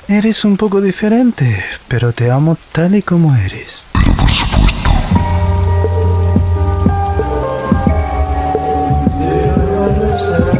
Eres un poco diferente, pero te amo tal y como eres. Pero por supuesto.